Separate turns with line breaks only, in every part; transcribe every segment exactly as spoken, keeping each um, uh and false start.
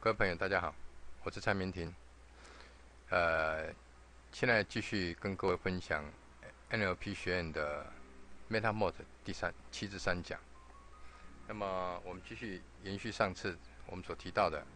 各位朋友，大家好，我是蔡明廷。呃，现在继续跟各位分享 N L P 学院的 MetaMod 第三七至三讲。那么我们继续延续上次我们所提到的，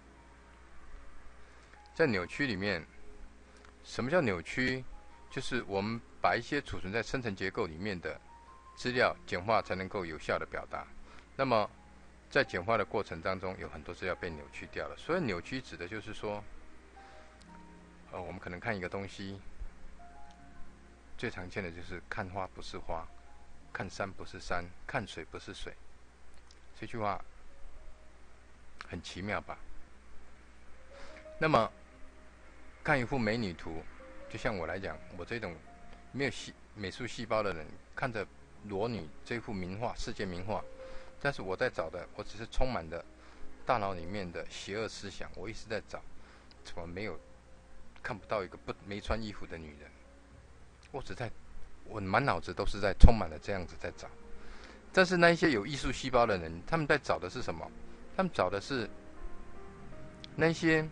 在扭曲里面，什么叫扭曲？就是我们把一些储存在生成结构里面的资料简化，才能够有效的表达。那么在简化的过程当中，有很多资料被扭曲掉了。所以扭曲指的就是说，呃，我们可能看一个东西，最常见的就是看花不是花，看山不是山，看水不是水。这句话很奇妙吧？那么看一幅美女图，就像我来讲，我这种没有细美术细胞的人，看着裸女这幅名画，世界名画。但是我在找的，我只是充满了大脑里面的邪恶思想。我一直在找，怎么没有看不到一个不没穿衣服的女人？我只在，我满脑子都是在充满了这样子在找。但是那一些有艺术细胞的人，他们在找的是什么？他们找的是那些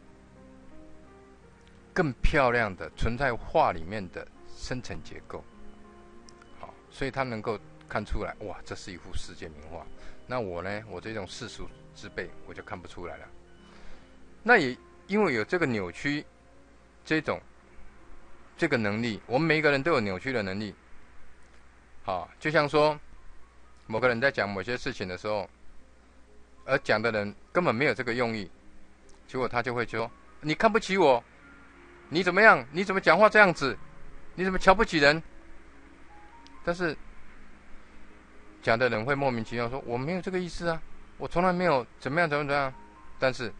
更漂亮的存在画里面的深层结构。好，所以他能够看出来，哇，这是一幅世界名画。那我呢？我这种世俗之辈，我就看不出来了。那也因为有这个扭曲，这种这个能力，我们每一个人都有扭曲的能力。好，就像说，某个人在讲某些事情的时候，而讲的人根本没有这个用意，结果他就会说：“你看不起我，你怎么样？你怎么讲话这样子？你怎么瞧不起人？”但是讲的人会莫名其妙说：“我没有这个意思啊，我从来没有怎么样怎么怎么样。”但是，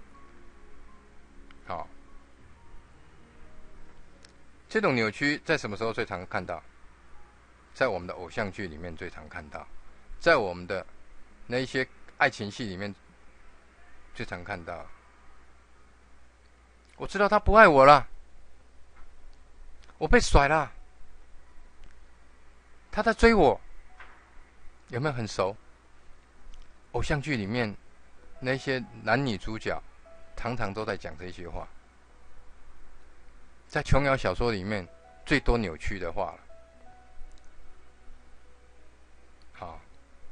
好，这种扭曲在什么时候最常看到？在我们的偶像剧里面最常看到，在我们的那一些爱情戏里面最常看到。我知道他不爱我了，我被甩了，他在追我。有没有很熟？偶像剧里面那些男女主角常常都在讲这些话，在琼瑶小说里面最多扭曲的话了。好，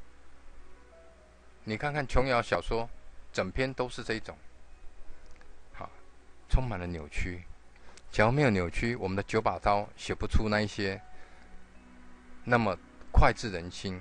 你看看琼瑶小说，整篇都是这种，好，充满了扭曲。假如没有扭曲，我们的九把刀写不出那一些那么脍炙人心。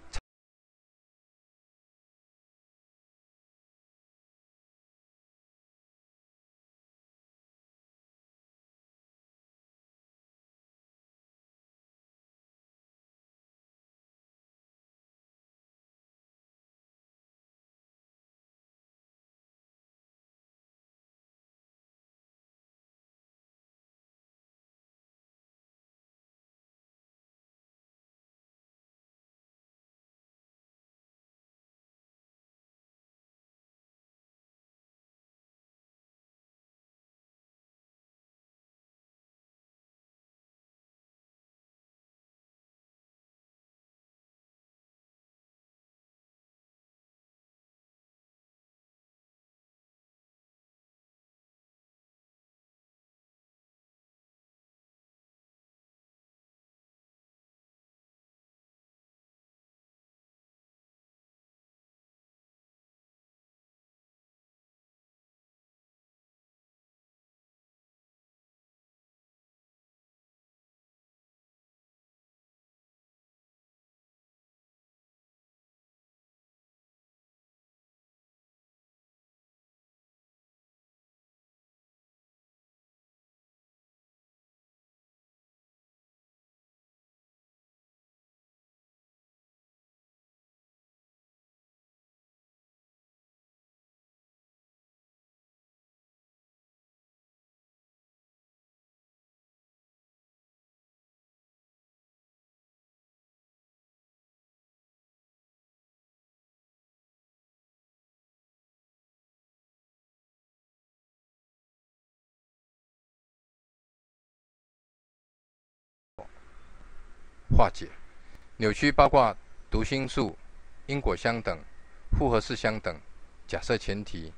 化解扭曲包括读心术、因果相等、复合式相等、假设前提、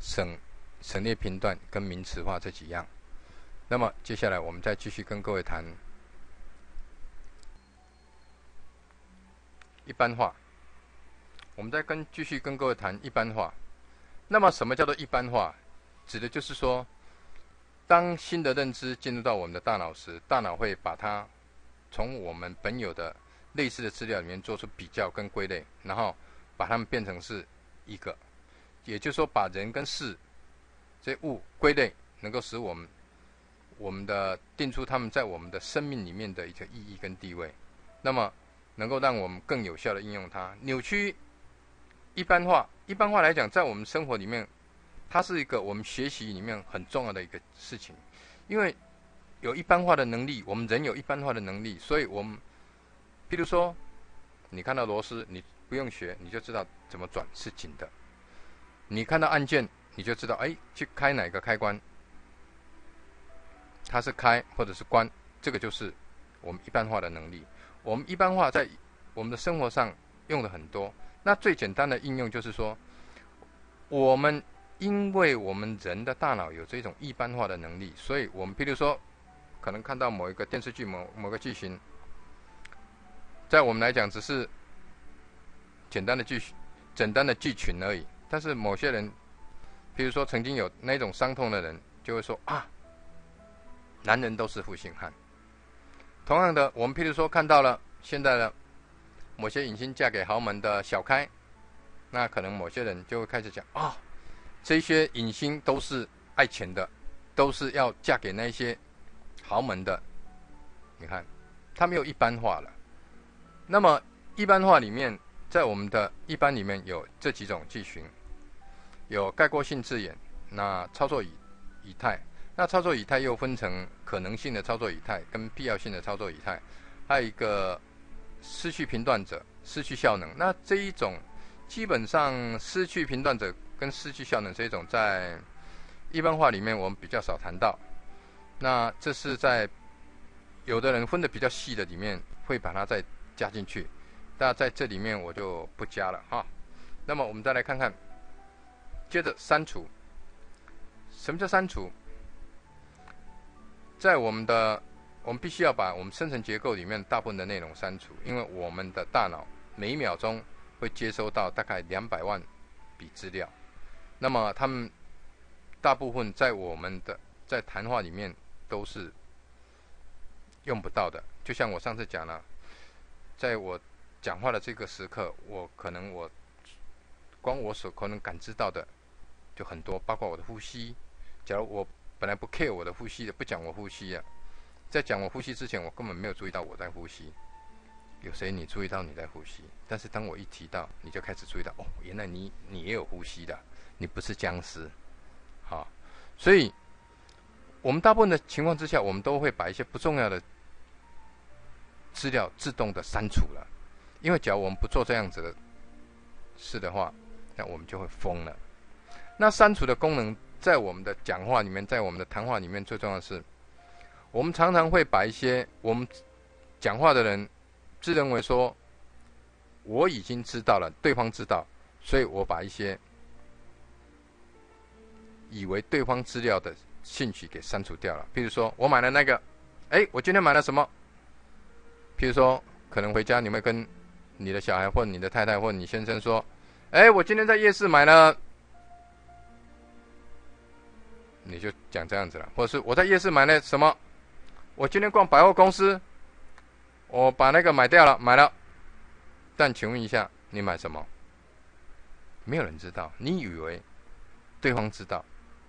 省省略频段跟名词化这几样。那么接下来我们再继续跟各位谈一般化。我们再跟继续跟各位谈一般化。那么什么叫做一般化？指的就是说，当新的认知进入到我们的大脑时，大脑会把它从我们本有的类似的资料里面做出比较跟归类，然后把它们变成是一个，也就是说把人跟事这些物归类，能够使我们我们的定出他们在我们的生命里面的一个意义跟地位，那么能够让我们更有效的应用它。扭曲一般化，一般化来讲，在我们生活里面，它是一个我们学习里面很重要的一个事情，因为有一般化的能力，我们人有一般化的能力，所以我们譬如说，你看到螺丝，你不用学，你就知道怎么转是紧的。你看到按键，你就知道，哎，去开哪个开关，它是开或者是关，这个就是我们一般化的能力。我们一般化在我们的生活上用的很多。那最简单的应用就是说，我们因为我们人的大脑有这种一般化的能力，所以我们譬如说，可能看到某一个电视剧某某个剧情。在我们来讲，只是简单的剧、简单的剧群而已。但是某些人，譬如说曾经有那种伤痛的人，就会说啊，男人都是负心汉。同样的，我们譬如说看到了现在的某些影星嫁给豪门的小开，那可能某些人就会开始讲啊，这些影星都是爱钱的，都是要嫁给那些豪门的。你看，他没有一般化了。那么一般化里面，在我们的一般里面有这几种句型，有概括性字眼，那操作以以态，那操作以态又分成可能性的操作以态跟必要性的操作以态，还有一个失去频段者、失去效能。那这一种基本上失去频段者跟失去效能这一种，在一般化里面我们比较少谈到。那这是在有的人分的比较细的里面会把它再加进去，那在这里面我就不加了哈。那么我们再来看看，接着删除。什么叫删除？在我们的我们必须要把我们生成结构里面大部分的内容删除，因为我们的大脑每一秒钟会接收到大概两百万笔资料，那么他们大部分在我们的在谈话里面都是用不到的。就像我上次讲了，在我讲话的这个时刻，我可能我光我所可能感知到的就很多，包括我的呼吸。假如我本来不 care 我的呼吸的，不讲我呼吸啊，在讲我呼吸之前，我根本没有注意到我在呼吸。有谁你注意到你在呼吸？但是当我一提到，你就开始注意到，哦，原来你你也有呼吸的，你不是僵尸，好，所以我们大部分的情况之下，我们都会把一些不重要的资料自动的删除了，因为假如我们不做这样子的事的话，那我们就会疯了。那删除的功能，在我们的讲话里面，在我们的谈话里面，最重要的是，我们常常会把一些我们讲话的人自认为说，我已经知道了，对方知道，所以我把一些以为对方资料的兴趣给删除掉了。比如说，我买了那个，哎，我今天买了什么？譬如说，可能回家你会跟你的小孩或你的太太或你先生说，哎，我今天在夜市买了，你就讲这样子了。或者是我在夜市买了什么，我今天逛百货公司，我把那个买掉了，买了。但请问一下，你买什么？没有人知道，你以为对方知道，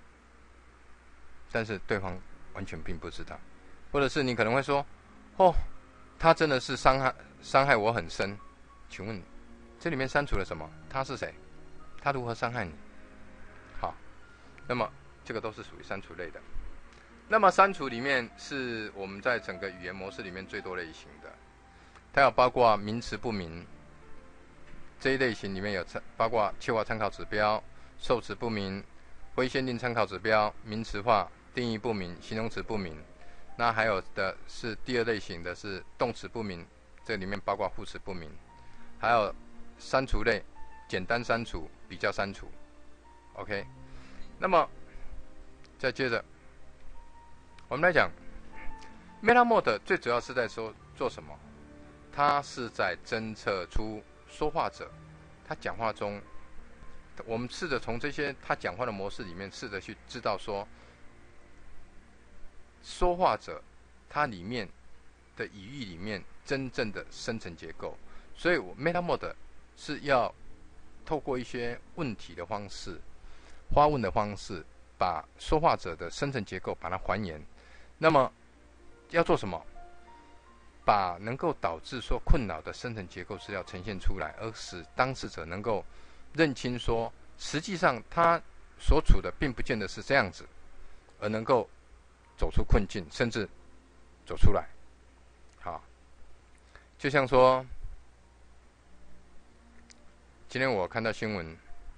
但是对方完全并不知道。或者是你可能会说，哦，他真的是伤害伤害我很深，请问这里面删除了什么？他是谁？他如何伤害你？好，那么这个都是属于删除类的。那么删除里面是我们在整个语言模式里面最多类型的，它有包括名词不明这一类型里面有包括切换参考指标、受词不明、非限定参考指标、名词化、定义不明、形容词不明。那还有的是第二类型的是动词不明，这里面包括副词不明，还有删除类，简单删除、比较删除。OK， 那么再接着，我们来讲 MetaMod 最主要是在说做什么？它是在侦测出说话者他讲话中，我们试着从这些他讲话的模式里面，试着去知道说，说话者他里面的语义里面真正的深层结构。所以 MetaMod 是要透过一些问题的方式、发问的方式，把说话者的深层结构把它还原。那么要做什么？把能够导致说困扰的深层结构资料呈现出来，而使当事者能够认清说，实际上他所处的并不见得是这样子，而能够走出困境，甚至走出来。好，就像说，今天我看到新闻，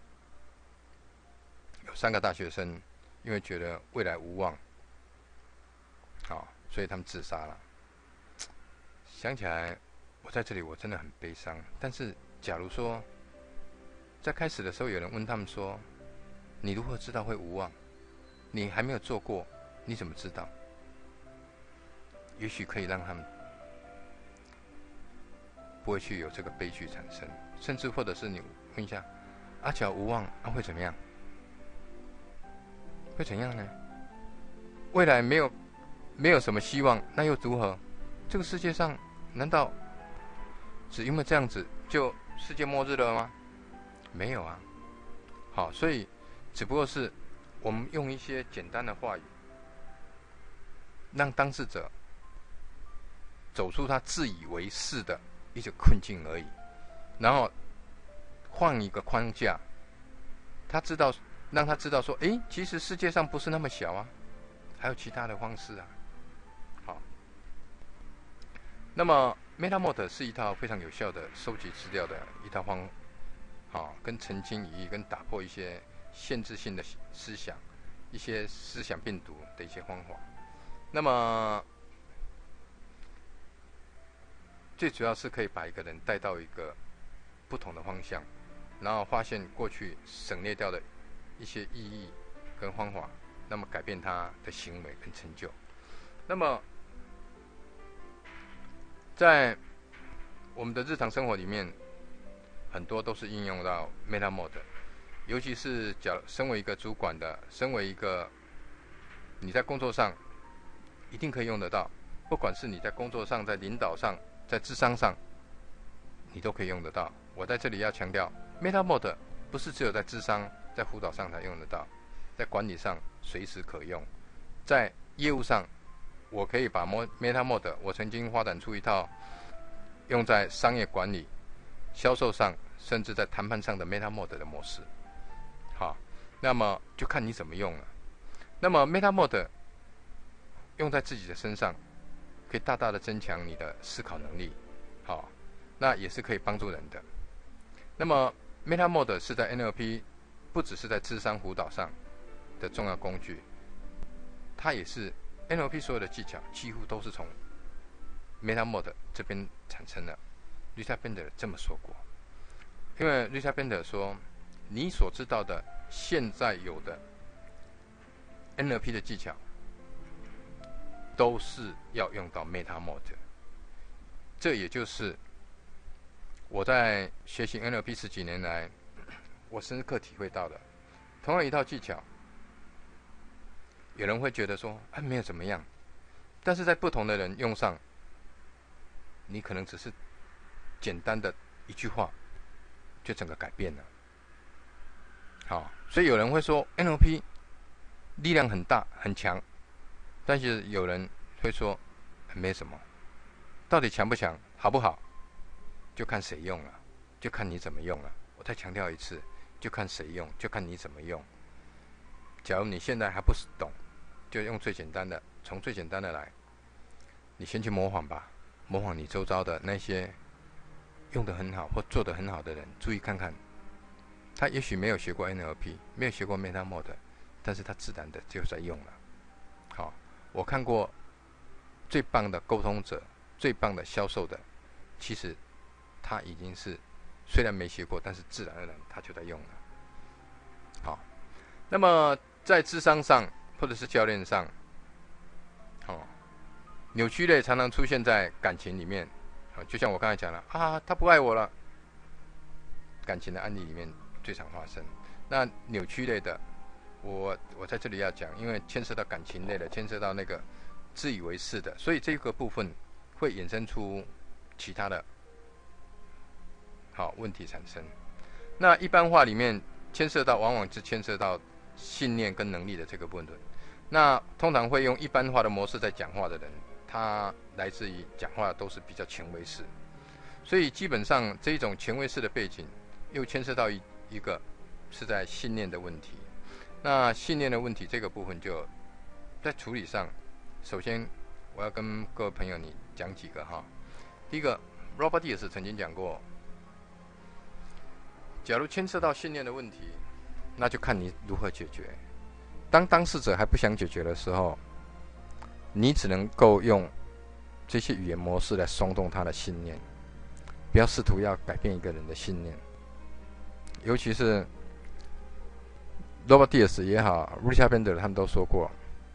有三个大学生因为觉得未来无望，好，所以他们自杀了。想起来，我在这里我真的很悲伤。但是，假如说在开始的时候有人问他们说：“你如何知道会无望？你还没有做过，你怎么知道？”也许可以让他们不会去有这个悲剧产生，甚至或者是你问一下：“阿角无望，啊会怎么样？会怎样呢？未来没有没有什么希望，那又如何？这个世界上难道只因为这样子就世界末日了吗？没有啊。好，所以只不过是我们用一些简单的话语，让当事者走出他自以为是的一些困境而已，然后换一个框架，他知道，让他知道说，诶，其实世界上不是那么小啊，还有其他的方式啊。好，那么 MetaMod 是一套非常有效的收集资料的一套方，好，跟澄清语义，跟打破一些限制性的思想，一些思想病毒的一些方法。那么最主要是可以把一个人带到一个不同的方向，然后发现过去省略掉的一些意义跟方法，那么改变他的行为跟成就。那么在我们的日常生活里面，很多都是应用到 MetaMod， 尤其是假身为一个主管的，身为一个你在工作上一定可以用得到，不管是你在工作上、在领导上、在智商上，你都可以用得到。我在这里要强调 ，MetaMod 不是只有在智商、在辅导上才用得到，在管理上随时可用，在业务上，我可以把 MetaMod， 我曾经发展出一套用在商业管理、销售上，甚至在谈判上的 MetaMod 的模式。好，那么就看你怎么用了。那么 MetaMod 用在自己的身上，可以大大的增强你的思考能力，好，那也是可以帮助人的。那么 MetaMod 是在 N L P 不只是在智商辅导上的重要工具，它也是 N L P 所有的技巧几乎都是从 MetaMod 这边产生的。Lisa Bender 这么说过，因为 Lisa Bender 说，你所知道的现在有的 N L P 的技巧，都是要用到 MetaMod。这也就是我在学习 N L P 十几年来，我深刻体会到的。同样一套技巧，有人会觉得说，哎，没有怎么样，但是在不同的人用上，你可能只是简单的一句话，就整个改变了。好，所以有人会说 N L P 力量很大很强，但是有人会说没什么，到底强不强，好不好，就看谁用了，就看你怎么用了。我再强调一次，就看谁用，就看你怎么用。假如你现在还不懂，就用最简单的，从最简单的来，你先去模仿吧，模仿你周遭的那些用得很好或做得很好的人，注意看看，他也许没有学过 N L P， 没有学过 MetaMod， 但是他自然的就在用了。好，我看过最棒的沟通者、最棒的销售的，其实他已经是虽然没学过，但是自然而然他就在用了。好， 那么在智商上或者是教练上，哦，扭曲类常常出现在感情里面，啊，就像我刚才讲了啊，他不爱我了，感情的案例里面最常发生。那扭曲类的，我我在这里要讲，因为牵涉到感情类的，牵涉到那个自以为是的，所以这个部分会衍生出其他的好问题产生。那一般化里面牵涉到，往往是牵涉到信念跟能力的这个部分。那通常会用一般化的模式在讲话的人，他来自于讲话都是比较权威式，所以基本上这一种权威式的背景，又牵涉到一一个是在信念的问题。那信念的问题这个部分就在处理上，首先我要跟各位朋友你讲几个哈。第一个 ，Robert Diaz 曾经讲过，假如牵涉到信念的问题，那就看你如何解决。当当事者还不想解决的时候，你只能够用这些语言模式来松动他的信念，不要试图要改变一个人的信念。尤其是 Robert Diaz 也好 Richard Bandler 他们都说过，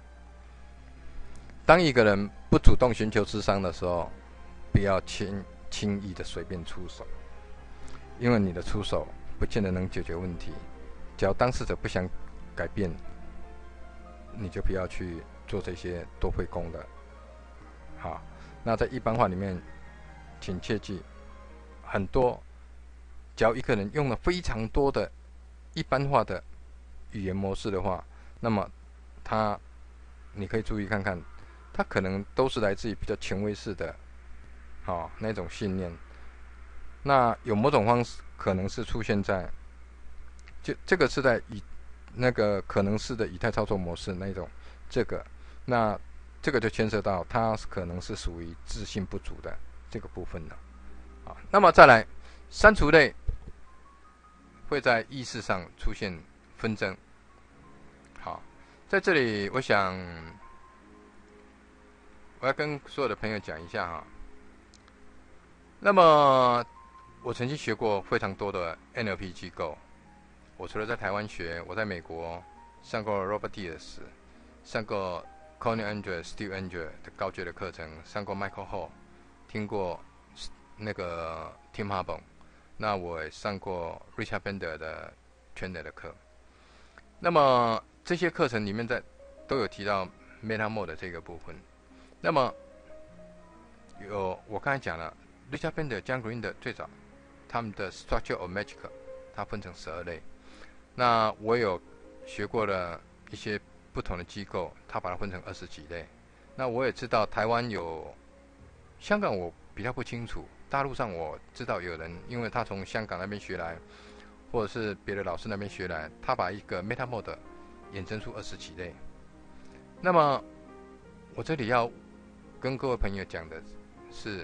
当一个人不主动寻求咨商的时候，不要轻轻易的随便出手，因为你的出手不见得能解决问题。只要当事者不想改变，你就不要去做这些多费功的。好，那在一般化里面，请切记，很多，只要一个人用了非常多的一般化的语言模式的话，那么他，你可以注意看看，他可能都是来自于比较权威式的，好、哦、那种信念。那有某种方式可能是出现在，就这个是在以那个可能是的以太操作模式那一种，这个，那这个就牵涉到它可能是属于自信不足的这个部分了。啊，那么再来，删除类会在意识上出现纷争。好，在这里我想我要跟所有的朋友讲一下哈。那么我曾经学过非常多的 N L P 机构，我除了在台湾学，我在美国上过 Robert Diaz， 上过 Connie Andrews、Steve Andrews 的高阶的课程，上过 Michael Hall， 听过那个 Tim Harbaugh， 那我也上过 Richard Bandler 的 Trainer 的课。那么这些课程里面在都有提到 Meta Mode 的这个部分。那么有我刚才讲了 Richard Bandler、John Green 的最早他们的 Structure of Magic， 它分成十二类。那我有学过了一些不同的机构，它把它分成二十几类。那我也知道台湾有，香港我比较不清楚，大陆上我知道有人，因为他从香港那边学来，或者是别的老师那边学来，他把一个 Meta Mode 衍生出二十几类。那么我这里要跟各位朋友讲的是，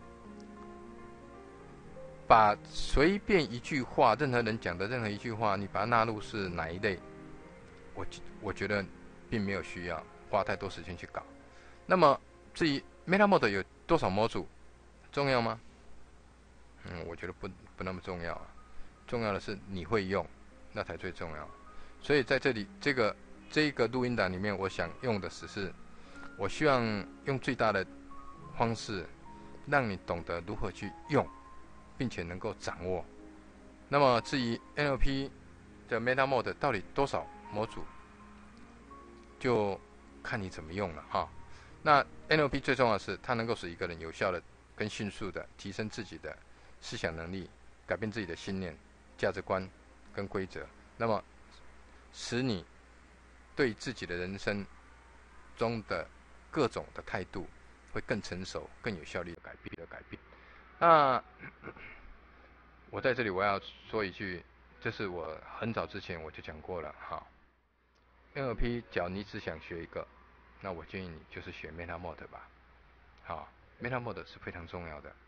把随便一句话，任何人讲的任何一句话，你把它纳入是哪一类，我我觉得并没有需要花太多时间去搞。那么至于 Meta Mode 有多少模组，重要吗？嗯，我觉得不不那么重要啊。重要的是你会用，那才最重要。所以在这里这个这个录音档里面，我想用的只是，我希望用最大的方式，让你懂得如何去用，并且能够掌握。那么至于 N L P 的 Meta Mode 到底多少模组，就看你怎么用了哈。那 N L P 最重要的是，它能够使一个人有效的跟迅速的提升自己的思想能力，改变自己的信念、价值观跟规则，那么使你对自己的人生中的各种的态度会更成熟、更有效率的改变的改变。那我在这里我要说一句，这是我很早之前我就讲过了哈。N L P 只要你只想学一个，那我建议你就是学 Meta Mode 吧。好 ，Meta Mode 是非常重要的。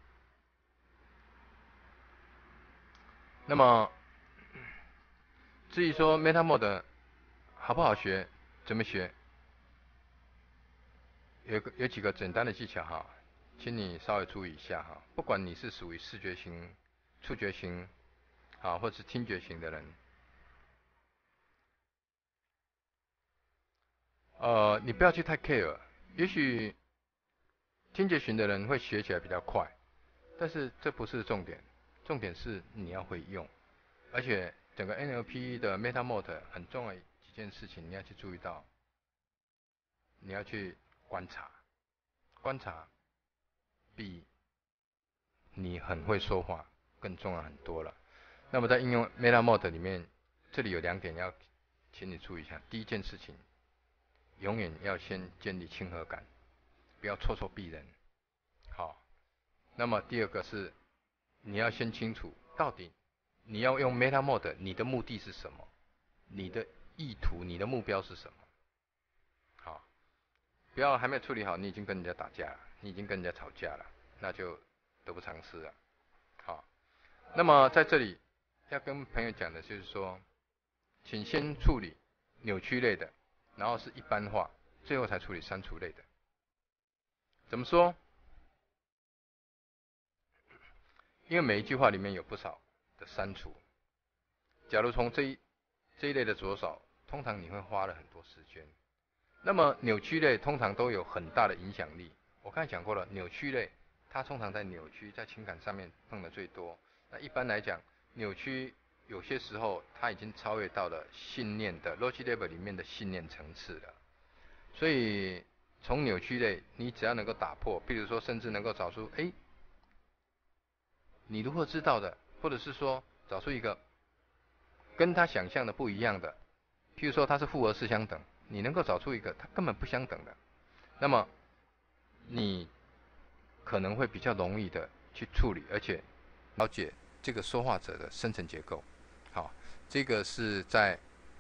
那么至于说 Meta Mode 好不好学，怎么学，有个有几个简单的技巧哈，请你稍微注意一下哈。不管你是属于视觉型、触觉型，啊，或是听觉型的人， 呃，你不要去太 care，也许听觉型的人会学起来比较快，但是这不是重点，重点是你要会用，而且整个 N L P 的 Meta Mode 很重要几件事情，你要去注意到，你要去观察，观察比你很会说话更重要很多了。那么在应用 Meta Mode 里面，这里有两点要请你注意一下。第一件事情，永远要先建立亲和感，不要咄咄逼人。好，那么第二个是，你要先清楚到底你要用 Meta Mode， 你的目的是什么？你的意图、你的目标是什么？好，不要还没有处理好，你已经跟人家打架了，你已经跟人家吵架了，那就得不偿失了。好，那么在这里要跟朋友讲的就是说，请先处理扭曲类的，然后是一般化，最后才处理删除类的。怎么说？因为每一句话里面有不少的删除。假如从这一这一类的着手，通常你会花了很多时间。那么扭曲类通常都有很大的影响力。我刚才讲过了，扭曲类它通常在扭曲，在情感上面碰的最多。那一般来讲，扭曲有些时候它已经超越到了信念的 logic level 里面的信念层次了。所以从扭曲类，你只要能够打破，比如说甚至能够找出，哎，你如何知道的，或者是说找出一个跟他想象的不一样的，譬如说它是复合式相等，你能够找出一个它根本不相等的，那么你可能会比较容易的去处理，而且了解这个说话者的深层结构。好，这个是在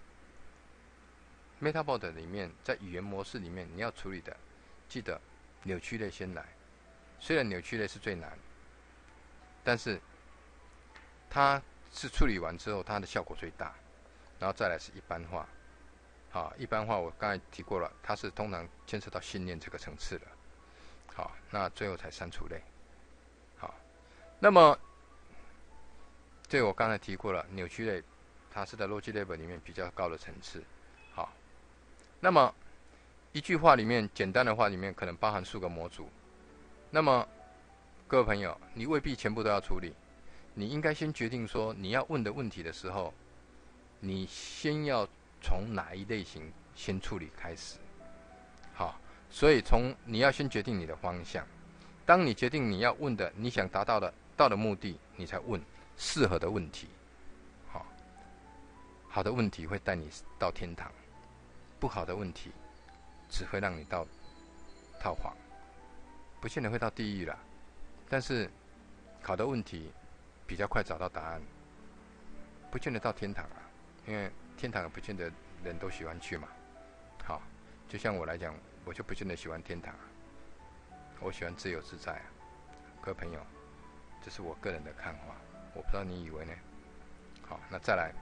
Meta Mode 里面，在语言模式里面你要处理的，记得扭曲类先来。虽然扭曲类是最难，但是它是处理完之后它的效果最大。然后再来是一般化。好，一般化我刚才提过了，它是通常牵涉到信念这个层次的。好，那最后才删除类。好，那么这个我刚才提过了，扭曲类它是在 logic level 里面比较高的层次。好，那么一句话里面，简单的话里面可能包含数个模组。那么各位朋友，你未必全部都要处理，你应该先决定说你要问的问题的时候，你先要从哪一类型先处理开始。好，所以从你要先决定你的方向。当你决定你要问的，你想达到的到的目的，你才问适合的问题。好，好的问题会带你到天堂，不好的问题只会让你到套房，不见得会到地狱啦。但是好的问题比较快找到答案，不见得到天堂啊，因为天堂也不见得人都喜欢去嘛。好，就像我来讲，我就不见得喜欢天堂啊，我喜欢自由自在啊。各位朋友，这是我个人的看法，我不知道你以为呢？好，那再来，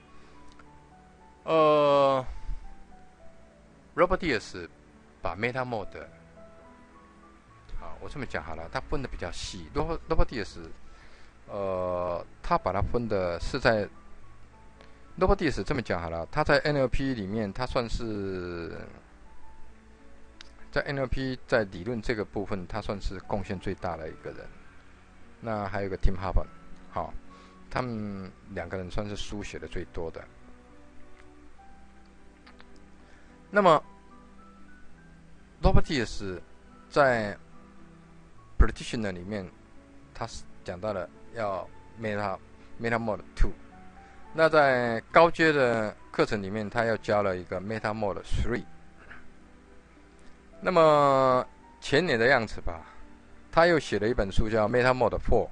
呃 Robert Diaz 把 Meta Mode， 好，我这么讲好了，他分的比较细。Robert Robert Diaz， 呃，他把它分的是在 Robert Diaz 这么讲好了，他在 N L P 里面，他算是在 N L P 在理论这个部分，他算是贡献最大的一个人。那还有一个 Tim Harper， 好，他们两个人算是书写的最多的。那么 Robert Diaz 在 Practitioner 里面，他讲到了要 Meta Meta Mode 二。那在高阶的课程里面，他又教了一个 Meta Mode 三。那么前年的样子吧，他又写了一本书叫 Meta Mode 四。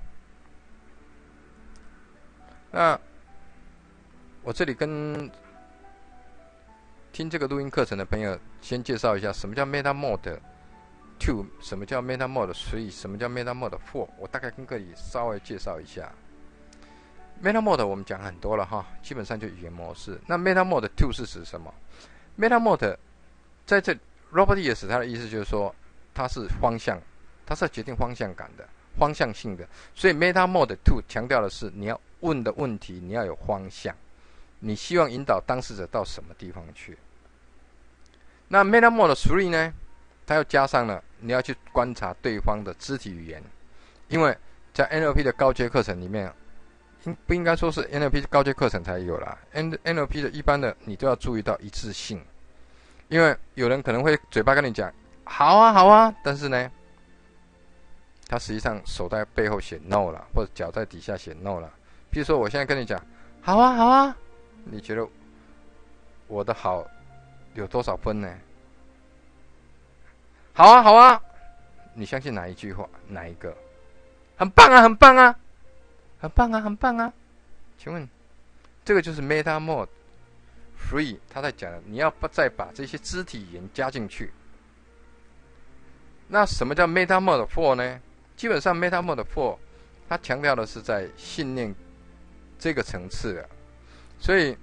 那我这里跟听这个录音课程的朋友先介绍一下什么叫 Meta Mode 二，什么叫 Meta Mode 三，什么叫 Meta Mode 四，我大概跟各位稍微介绍一下。Meta Mode 我们讲很多了哈，基本上就语言模式。那 Meta Mode 二是指什么？ Meta Mode 在这 Robert Diaz 他的意思就是说，它是方向，它是决定方向感的，方向性的。所以 Meta Mode 二强调的是你要问的问题你要有方向，你希望引导当事者到什么地方去。 那 Meta Mode three 呢，它又加上了你要去观察对方的肢体语言，因为在 N L P 的高阶课程里面，应不应该说是 N L P 高阶课程才有啦 ？N N L P 的一般的你都要注意到一致性，因为有人可能会嘴巴跟你讲好啊好啊，但是呢，他实际上手在背后写 no 了，或者脚在底下写 no 了。比如说我现在跟你讲好啊好啊，你觉得我的好有多少分呢？好啊好啊，你相信哪一句话？哪一个？很棒啊很棒啊，很棒啊很棒啊。请问，这个就是 Meta Mode three 他在讲的，你要再把这些肢体语言加进去。那什么叫 Meta Mode four 呢？基本上 Meta Mode four 它强调的是在信念这个层次的，所以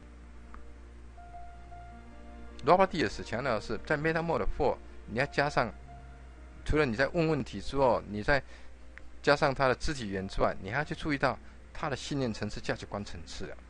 Robert Diaz 强调的是在 Meta Mode four 你要加上，除了你在问问题之后，你再加上他的肢体语言之外，你还要去注意到他的信念层次、价值观层次的。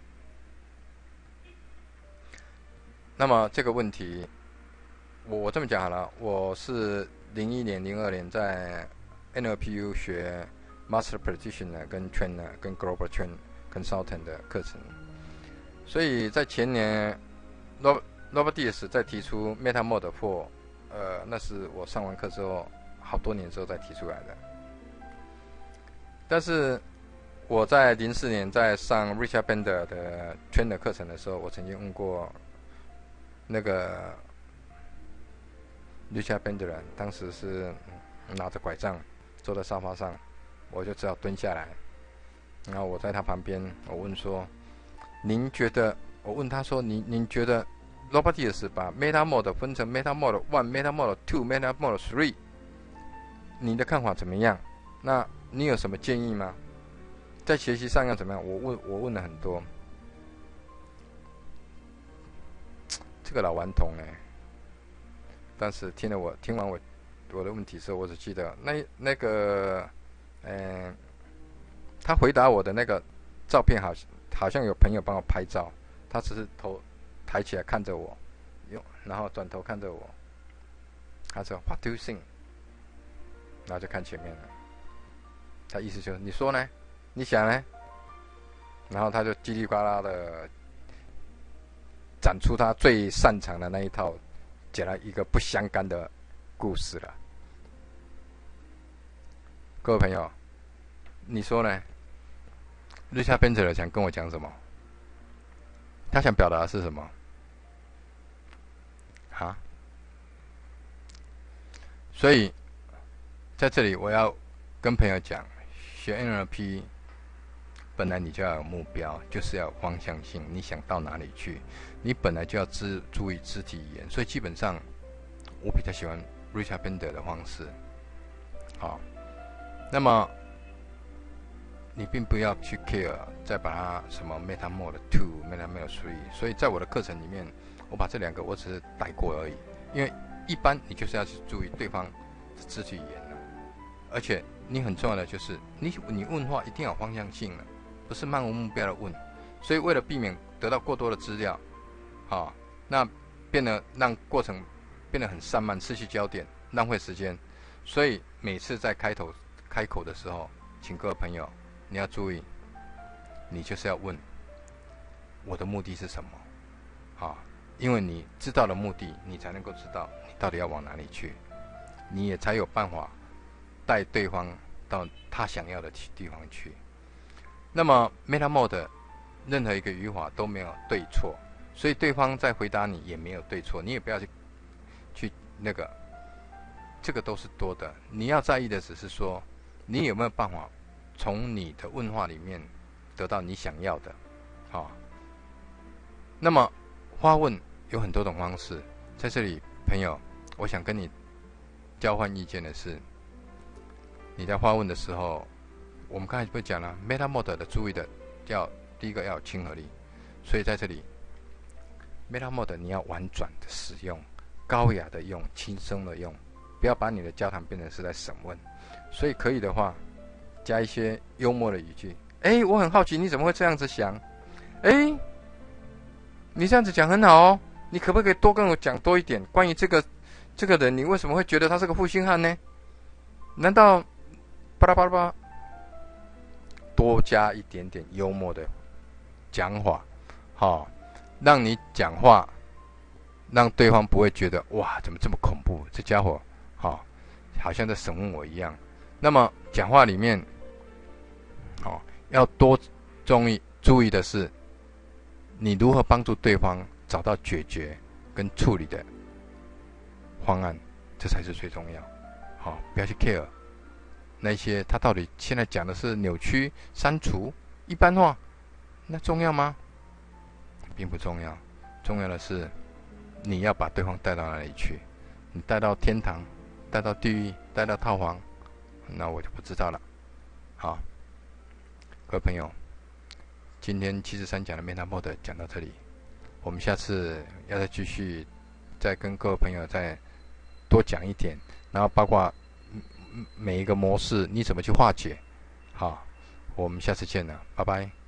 那么这个问题，我我这么讲好了，我是零一年、零二年在 N L P U 学 Master Practitioner 跟 Trainer 跟 Global Train Consultant 的课程，所以在前年 Robert Diaz 在提出 Meta Mode four， 呃，那是我上完课之后好多年之后再提出来的。但是我在零四年在上 Richard Bender 的 Trainer 课程的时候，我曾经问过那个 Richard Bender， 当时是拿着拐杖坐在沙发上，我就只好蹲下来，然后我在他旁边，我问说：“您觉得？”我问他说：“您您觉得 Robert Diaz 把 Meta Mode 分成 Meta Mode one、Meta Mode two、Meta Mode three， 你的看法怎么样？那你有什么建议吗？在学习上要怎么样？”我问我问了很多，这个老顽童哎，但是听了我听完我我的问题之后，我只记得那那个，嗯、呃，他回答我的那个照片好像好像有朋友帮我拍照，他只是头抬起来看着我，然后转头看着我，他说 What do you think？ 然后就看前面了，他意思就是你说呢？你想呢？然后他就叽里呱啦的展出他最擅长的那一套，讲了一个不相干的故事了。各位朋友，你说呢？瑞夏编者想跟我讲什么？他想表达的是什么？啊？所以在这里我要跟朋友讲，学 N L P 本来你就要有目标，就是要有方向性，你想到哪里去，你本来就要知注意肢体语言。所以基本上我比较喜欢 Richard Bender 的方式。好，那么你并不要去 care 再把它什么 Meta Mode two、Meta Mode three， 所以在我的课程里面，我把这两个我只是带过而已，因为一般你就是要去注意对方的肢体语言了，而且你很重要的就是你你问话一定要有方向性了，不是漫无目标的问。所以为了避免得到过多的资料，好，那变得让过程变得很散漫，失去焦点，浪费时间。所以每次在开头开口的时候，请各位朋友你要注意，你就是要问我的目的是什么，好，因为你知道了目的，你才能够知道你到底要往哪里去，你也才有办法带对方到他想要的地方去。那么 Meta Mode 任何一个语法都没有对错，所以对方在回答你也没有对错，你也不要去去那个，这个都是多的。你要在意的只是说，你有没有办法从你的问话里面得到你想要的，好。那么发问有很多种方式，在这里，朋友，我想跟你交换意见的是，你在发问的时候，我们刚才不是讲了 Meta Mode 的注意的，要第一个要有亲和力，所以在这里 Meta Mode 你要婉转的使用，高雅的用，轻声的用，不要把你的交谈变成是在审问。所以可以的话，加一些幽默的语句。哎，我很好奇你怎么会这样子想？哎，你这样子讲很好哦， 你可不可以多跟我讲多一点关于这个这个人？你为什么会觉得他是个负心汉呢？难道巴拉巴拉巴拉？多加一点点幽默的讲法，好、哦，让你讲话，让对方不会觉得哇，怎么这么恐怖？这家伙，好、哦，好像在审问我一样。那么讲话里面，哦，要多注意注意的是，你如何帮助对方找到解决跟处理的方案，这才是最重要。好、哦，不要去 care。那些他到底现在讲的是扭曲、删除、一般化，那重要吗？并不重要，重要的是你要把对方带到哪里去？你带到天堂，带到地狱，带到套房，那我就不知道了。好，各位朋友，今天七十三讲的 MetaMod 讲到这里，我们下次要再继续，再跟各位朋友再多讲一点，然后包括每一个模式你怎么去化解？好，我们下次见了，拜拜。